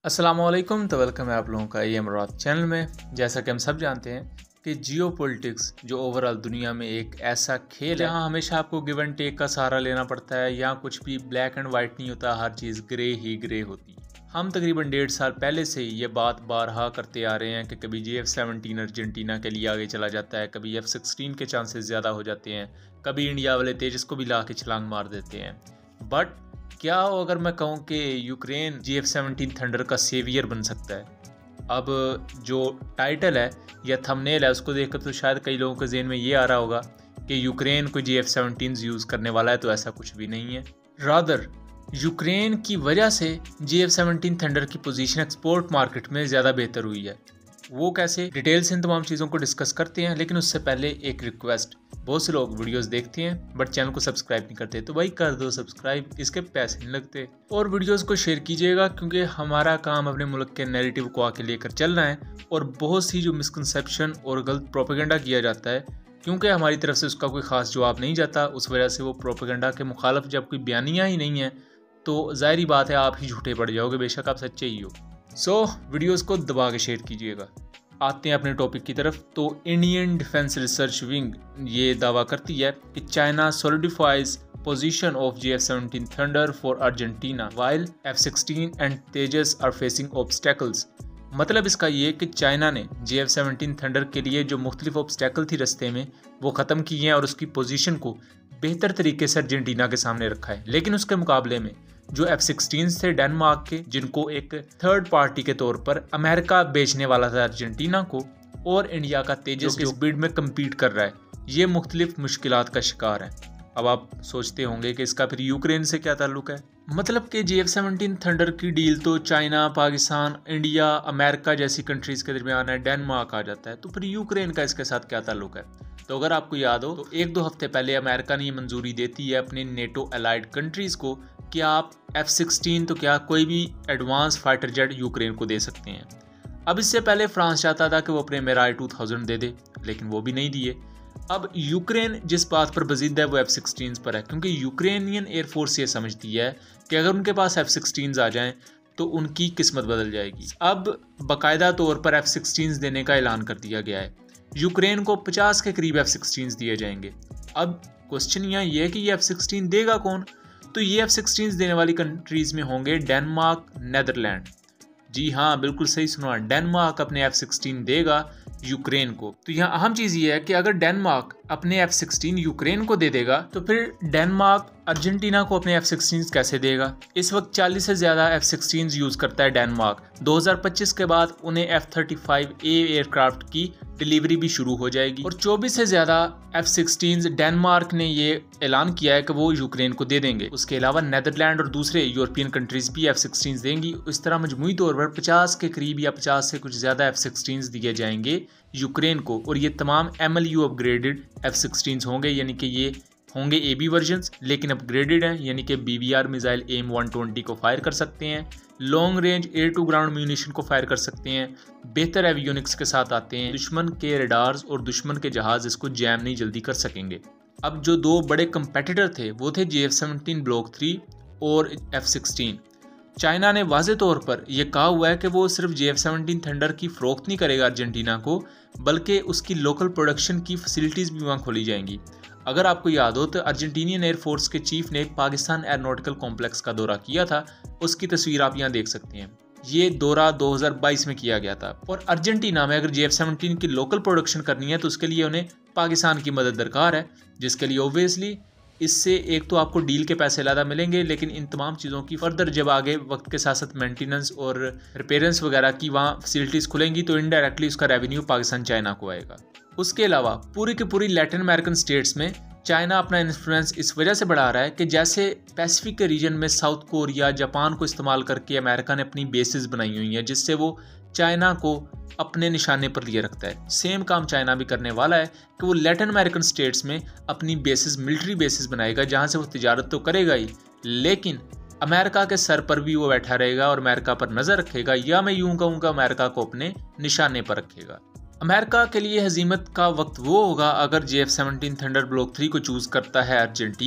अस्सलामुअलैकुम, तो वेलकम है आप लोगों का एमरात चैनल में। जैसा कि हम सब जानते हैं कि जियोपॉलिटिक्स जो ओवरऑल दुनिया में एक ऐसा खेल है जहाँ हमेशा आपको गिव एंड टेक का सहारा लेना पड़ता है। यहाँ कुछ भी ब्लैक एंड वाइट नहीं होता, हर चीज़ ग्रे ही ग्रे होती है। हम तकरीबन 1.5 साल पहले से ये बात बारहा करते आ रहे हैं कि कभी F-17 अर्जेंटीना के लिए आगे चला जाता है, कभी F-16 के चांसेस ज़्यादा हो जाते हैं, कभी इंडिया वाले तेजस को भी ला के छलांग मार देते हैं। बट क्या हो अगर मैं कहूँ कि यूक्रेन F-17 थंडर का सेवियर बन सकता है। अब जो टाइटल है या थंबनेल है उसको देखकर तो शायद कई लोगों के ज़हन में ये आ रहा होगा कि यूक्रेन कोई F-17 यूज़ करने वाला है, तो ऐसा कुछ भी नहीं है। रादर यूक्रेन की वजह से F-17 थंडर की पोजीशन एक्सपोर्ट मार्केट में ज़्यादा बेहतर हुई है। वो कैसे, डिटेल से इन तमाम चीज़ों को डिस्कस करते हैं, लेकिन उससे पहले एक रिक्वेस्ट। बहुत से लोग वीडियोस देखते हैं बट चैनल को सब्सक्राइब नहीं करते, तो भाई कर दो सब्सक्राइब, इसके पैसे नहीं लगते। और वीडियोस को शेयर कीजिएगा क्योंकि हमारा काम अपने मुल्क के नैरेटिव को आके लेकर चलना है। और बहुत सी जो मिसकंसेप्शन और गलत प्रोपेगेंडा किया जाता है, क्योंकि हमारी तरफ से उसका कोई ख़ास जवाब नहीं जाता, उस वजह से वो प्रोपेगेंडा के मुखालफ जब कोई बयानियाँ ही नहीं है तो ज़ाहिरी बात है आप ही झूठे पड़ जाओगे, बेशक आप सच्चे ही हो। सो वीडियोस को दबा के शेयर कीजिएगा। आते हैं अपने टॉपिक की तरफ। तो इंडियन डिफेंस रिसर्च विंग ये दावा करती है कि China solidifies position of F-17 thunder for Argentina while F-16 and Tejas are facing obstacles. मतलब इसका ये कि चाइना ने F-17 थंडर के लिए जो मुख्तलिफ ऑब्स्टेकल थी रास्ते में वो ख़त्म किए हैं और उसकी पोजीशन को बेहतर तरीके से अर्जेंटीना के सामने रखा है। लेकिन उसके मुकाबले में जो F-16 थे डेनमार्क के, जिनको एक थर्ड पार्टी के तौर पर अमेरिका बेचने वाला था अर्जेंटीना को, और इंडिया का तेजस जो बिड में कम्पीट कर रहा है, ये मुख्तलिफ मुश्किलात का शिकार है। अब आप सोचते होंगे कि इसका फिर यूक्रेन से क्या ताल्लुक है। मतलब कि F-17 थंडर की डील तो चाइना, पाकिस्तान, इंडिया, अमेरिका जैसी कंट्रीज़ के दरमियान है, डेनमार्क आ जाता है, तो फिर यूक्रेन का इसके साथ क्या ताल्लुक है। तो अगर आपको याद हो तो 1-2 हफ्ते पहले अमेरिका ने ये मंजूरी देती है अपने नेटो अलाइड कंट्रीज़ को कि आप F-16 तो क्या कोई भी एडवांस फाइटर जेट यूक्रेन को दे सकते हैं। अब इससे पहले फ्रांस चाहता था कि वो अपने मिराज 2000 दे दे, लेकिन वो भी नहीं दिए। अब यूक्रेन जिस बात पर बजीद है वो F-16 पर है, क्योंकि यूक्रेनियन एयरफोर्स ये समझती है कि अगर उनके पास F-16 आ जाएं तो उनकी किस्मत बदल जाएगी। अब बाकायदा तौर पर F-16 देने का ऐलान कर दिया गया है। यूक्रेन को 50 के करीब F-16 दिए जाएंगे। अब क्वेश्चन यहाँ ये है कि ये F-16 देगा कौन। तो ये F-16 देने वाली कंट्रीज़ में होंगे डेनमार्क, नेदरलैंड। जी हाँ, बिल्कुल सही सुना, डेनमार्क अपने F-16 देगा यूक्रेन को। तो यहाँ अहम चीज़ ये है कि अगर डेनमार्क अपने F-16 यूक्रेन को दे देगा तो फिर डेनमार्क अर्जेंटीना को अपने F-16 कैसे देगा। इस वक्त 40 से ज़्यादा F-16 यूज़ करता है डेनमार्क। 2025 के बाद उन्हें F-35A एयरक्राफ्ट की डिलीवरी भी शुरू हो जाएगी और 24 से ज़्यादा F-16 डेनमार्क ने ये ऐलान किया है कि वो यूक्रेन को दे देंगे। उसके अलावा नेदरलैंड और दूसरे यूरोपियन कंट्रीज़ भी F-16 देंगी। इस तरह मजमूई तौर पर 50 के करीब या 50 से कुछ ज़्यादा F-16 दिए जाएंगे यूक्रेन को, और ये तमाम MLU अपग्रेडेड F-16 होंगे, यानी कि ये होंगे AB वर्जन्स लेकिन अपग्रेडेड हैं, यानी कि BBR मिसाइल AIM-120 को फायर कर सकते हैं, long range air to ground munition को फायर कर सकते हैं, बेहतर एवियोनिक्स के साथ आते हैं, दुश्मन के रडार्स और दुश्मन के जहाज इसको जैम नहीं जल्दी कर सकेंगे। अब जो दो बड़े कंपेटिटर थे वो थे F-17 ब्लॉक 3 और F-16। चाइना ने वाज़े तौर पर यह कहा हुआ है कि वो सिर्फ F-17 थंडर की फ़रोख्त नहीं करेगा अर्जेंटीना को, बल्कि उसकी लोकल प्रोडक्शन की फैसिलिटीज़ भी वहाँ खोली जाएंगी। अगर आपको याद हो तो अर्जेंटीनियन एयरफोर्स के चीफ ने पाकिस्तान एयरोनॉटिकल कॉम्प्लेक्स का दौरा किया था, उसकी तस्वीर आप यहाँ देख सकते हैं। ये दौरा 2022 में किया गया था। और अर्जेंटीना में अगर F-17 की लोकल प्रोडक्शन करनी है तो उसके लिए उन्हें पाकिस्तान की मदद दरकार है, जिसके लिए ओबियसली इससे एक तो आपको डील के पैसे ज़्यादा मिलेंगे, लेकिन इन तमाम चीज़ों की फर्दर जब आगे वक्त के साथ साथ मेंटेनेंस और रिपेयरेंस वगैरह की वहाँ फैसिलिटीज़ खुलेंगी तो इनडायरेक्टली उसका रेवेन्यू पाकिस्तान चाइना को आएगा। उसके अलावा पूरी की पूरी लैटिन अमेरिकन स्टेट्स में चाइना अपना इन्फ्लुएंस इस वजह से बढ़ा रहा है कि जैसे पैसिफिक के रीजन में साउथ कोरिया, जापान को इस्तेमाल करके अमेरिका ने अपनी बेसिस बनाई हुई हैं, जिससे वो चाइना को अपने निशाने पर लिए रखता है। सेम काम चाइना भी करने वाला है कि वो लैटिन अमेरिकन स्टेट्स में अपनी बेसिस, मिलिट्री बेसिस बनाएगा, जहाँ से वो तिजारत तो करेगा ही, लेकिन अमेरिका के सर पर भी वो बैठा रहेगा और अमेरिका पर नज़र रखेगा, या मैं यूँ कहूँगा अमेरिका को अपने निशाने पर रखेगा। अमेरिका के लिए हजीमत का वक्त वो होगा अगर F-17 थंडर ब्लॉक 3 को चूज़ करता है अर्जेंटीना,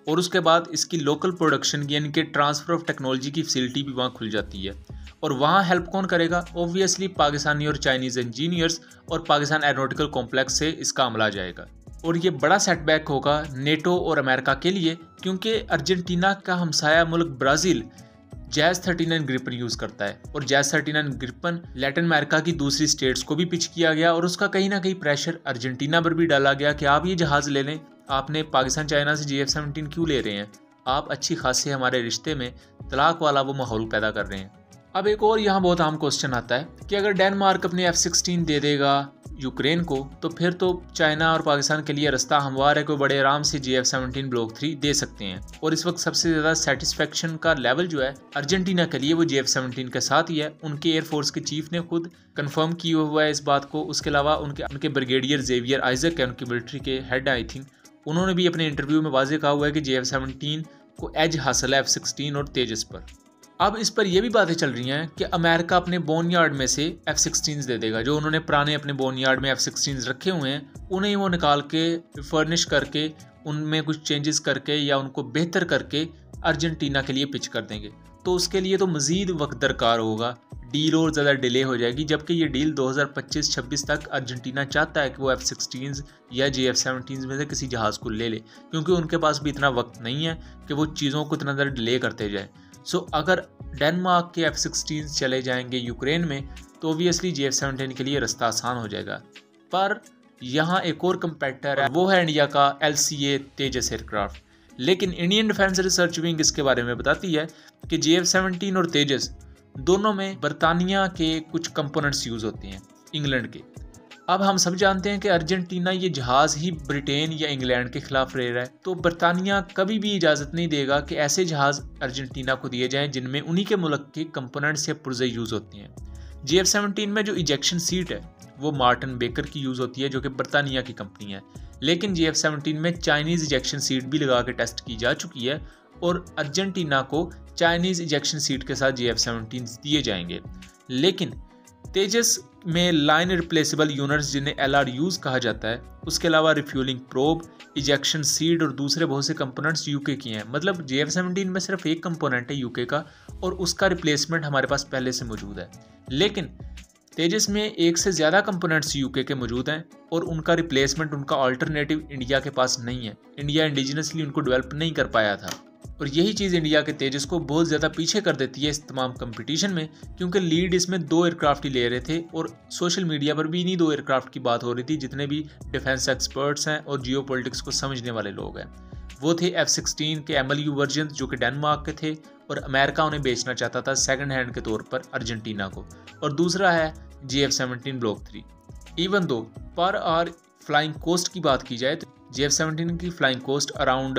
और उसके बाद इसकी लोकल प्रोडक्शन की यानी कि ट्रांसफ़र ऑफ टेक्नोलॉजी की फैसिलिटी भी वहाँ खुल जाती है। और वहाँ हेल्प कौन करेगा? ऑब्वियसली पाकिस्तानी और चाइनीज़ इंजीनियर्स और पाकिस्तान एरोनॉटिकल कॉम्प्लेक्स से इसका अमला जाएगा। और ये बड़ा सेटबैक होगा नेटो और अमेरिका के लिए, क्योंकि अर्जेंटीना का हमसाया मुल्क ब्राज़ील जैज़ 39 ग्रिपन यूज़ करता है और जैज़ 39 ग्रिपन लैटिन अमेरिका की दूसरी स्टेट्स को भी पिच किया गया और उसका कहीं ना कहीं प्रेशर अर्जेंटीना पर भी डाला गया कि आप ये जहाज़ ले लें, आपने पाकिस्तान चाइना से GF-17 क्यों ले रहे हैं, आप अच्छी खासी हमारे रिश्ते में तलाक वाला वो माहौल पैदा कर रहे हैं। अब एक और यहाँ बहुत आम क्वेश्चन आता है कि अगर डेनमार्क अपने F-16 दे देगा यूक्रेन को तो फिर तो चाइना और पाकिस्तान के लिए रास्ता हमवार है, कोई बड़े आराम से GF-17 ब्लॉक 3 दे सकते हैं। और इस वक्त सबसे ज़्यादा सेटिस्फेक्शन का लेवल जो है अर्जेंटीना के लिए वो GF-17 के साथ ही है। उनके एयरफोर्स के चीफ ने खुद कंफर्म किया हुआ है इस बात को। उसके अलावा उनके ब्रिगेडियर जेवियर आइजक है, उनकी मिलिट्री के हेड आई थिंक, उन्होंने भी अपने इंटरव्यू में वाज़ेह कहा हुआ है कि GF-17 को एज हासिल है F-16 और तेजस पर। अब इस पर यह भी बातें चल रही हैं कि अमेरिका अपने बोनयार्ड में से F-16 दे देगा। जो उन्होंने पुराने अपने बोनयार्ड में F-16 रखे हुए हैं उन्हें वो निकाल के फर्निश करके उनमें कुछ चेंजेस करके या उनको बेहतर करके अर्जेंटीना के लिए पिच कर देंगे। तो उसके लिए तो मज़ीद वक्त दरकार होगा, डील और ज़्यादा डिले हो जाएगी। जबकि ये डील 2025-26 तक अर्जेंटीना चाहता है कि वो F-16 या GF-17 में से किसी जहाज़ को ले ले, क्योंकि उनके पास भी इतना वक्त नहीं है कि वो चीज़ों को इतना ज़्यादा डिले करते जाए। सो अगर डेनमार्क के F-16 चले जाएंगे यूक्रेन में तो ओबियसली GF-17 के लिए रास्ता आसान हो जाएगा। पर यहाँ एक और कंपेटिटर है, वो है इंडिया का LCA तेजस एयरक्राफ्ट। लेकिन इंडियन डिफेंस रिसर्च विंग इसके बारे में बताती है कि GF-17 और तेजस दोनों में बरतानिया के कुछ कंपोनेंट्स यूज़ होते हैं, इंग्लैंड के। अब हम सब जानते हैं कि अर्जेंटीना ये जहाज़ ही ब्रिटेन या इंग्लैंड के खिलाफ रह रहा है, तो बरतानिया कभी भी इजाज़त नहीं देगा कि ऐसे जहाज़ अर्जेंटीना को दिए जाएं जिनमें उन्हीं के मुल्क के कंपोनेंट्स या पुर्जे यूज़ होती हैं। GF-17 में जो इजेक्शन सीट है वो मार्टिन बेकर की यूज़ होती है, जो कि बरतानिया की कंपनी है। लेकिन GF-17 में चाइनीज़ इजेक्शन सीट भी लगा के टेस्ट की जा चुकी है और अर्जेंटीना को चाइनीज़ इजेक्शन सीट के साथ GF-17 दिए जाएंगे। लेकिन तेजस में लाइन रिप्लेसेबल यूनिट्स जिन्हें LRUs कहा जाता है, उसके अलावा रिफ्यूलिंग प्रोब, इजेक्शन सीड और दूसरे बहुत से कंपोनेंट्स यूके की हैं। मतलब GF-17 में सिर्फ एक कंपोनेंट है यूके का और उसका रिप्लेसमेंट हमारे पास पहले से मौजूद है। लेकिन तेजस में एक से ज़्यादा कंपोनेंट्स यूके के मौजूद हैं और उनका रिप्लेसमेंट, उनका अल्टरनेटिव इंडिया के पास नहीं है। इंडिया इंडिजिनसली उनको डेवलप नहीं कर पाया था और यही चीज़ इंडिया के तेजस को बहुत ज़्यादा पीछे कर देती है इस तमाम कंपटीशन में, क्योंकि लीड इसमें 2 एयरक्राफ्ट ही ले रहे थे और सोशल मीडिया पर भी इन्हीं 2 एयरक्राफ्ट की बात हो रही थी। जितने भी डिफेंस एक्सपर्ट्स हैं और जियो पॉलिटिक्स को समझने वाले लोग हैं वो थे F-16 के MLU वर्जन जो कि डेनमार्क के थे और अमेरिका उन्हें बेचना चाहता था सेकंड हैंड के तौर पर अर्जेंटीना को, और दूसरा है GF-17 block 3। Even though per hour flying cost की बात की जाए तो GF-17 की फ्लाइंग कॉस्ट अराउंड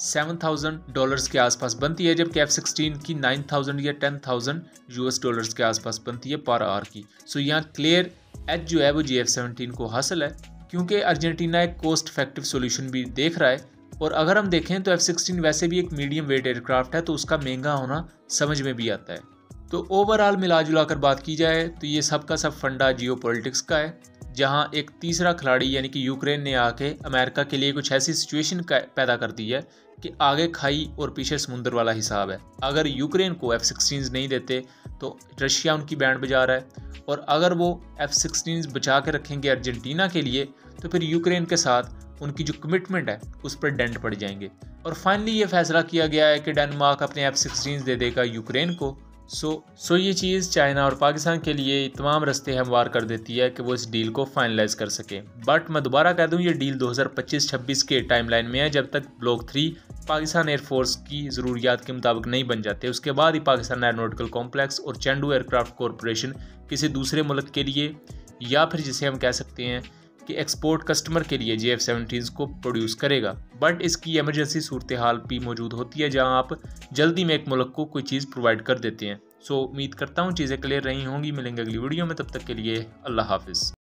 $7,000 के आसपास बनती है, जबकि F-16 की 9,000 या $10,000 के आसपास बनती है पर आवर की। सो यहाँ क्लियर एज जो है वो GF-17 को हासिल है, क्योंकि अर्जेंटीना एक कॉस्ट इफेक्टिव सोल्यूशन भी देख रहा है। और अगर हम देखें तो F-16 वैसे भी एक मीडियम वेट एयरक्राफ्ट है, तो उसका महंगा होना समझ में भी आता है। तो ओवरऑल मिला जुला कर बात की जाए तो ये सब का सब फंडा जियो पॉलिटिक्स का है, जहां एक तीसरा खिलाड़ी यानी कि यूक्रेन ने आके अमेरिका के लिए कुछ ऐसी सिचुएशन पैदा कर दी है कि आगे खाई और पीछे समुंदर वाला हिसाब है। अगर यूक्रेन को F-16 नहीं देते तो रशिया उनकी बैंड बजा रहा है, और अगर वो F-16 बचा के रखेंगे अर्जेंटीना के लिए तो फिर यूक्रेन के साथ उनकी जो कमिटमेंट है उस पर डेंट पड़ जाएंगे। और फाइनली ये फैसला किया गया है कि डेनमार्क अपने F-16 दे देगा यूक्रेन को। सो ये चीज़ चाइना और पाकिस्तान के लिए तमाम रास्ते हमवार कर देती है कि वो इस डील को फाइनलाइज कर सकें। बट मैं दोबारा कह दूं, ये डील 2025-26 के टाइमलाइन में है, जब तक ब्लॉक 3 पाकिस्तान एयरफोर्स की ज़रूरियात के मुताबिक नहीं बन जाते। उसके बाद ही पाकिस्तान एरोनॉटिकल कॉम्प्लेक्स और चेंडू एयरक्राफ्ट कॉरपोरेशन किसी दूसरे मुल्क के लिए, या फिर जिसे हम कह सकते हैं कि एक्सपोर्ट कस्टमर के लिए GF-17 को प्रोड्यूस करेगा। बट इसकी इमरजेंसी सूरत हाल भी मौजूद होती है जहां आप जल्दी में एक मुल्क को कोई चीज़ प्रोवाइड कर देते हैं। सो उम्मीद करता हूं चीज़ें क्लियर रही होंगी। मिलेंगे अगली वीडियो में, तब तक के लिए अल्लाह हाफिज़।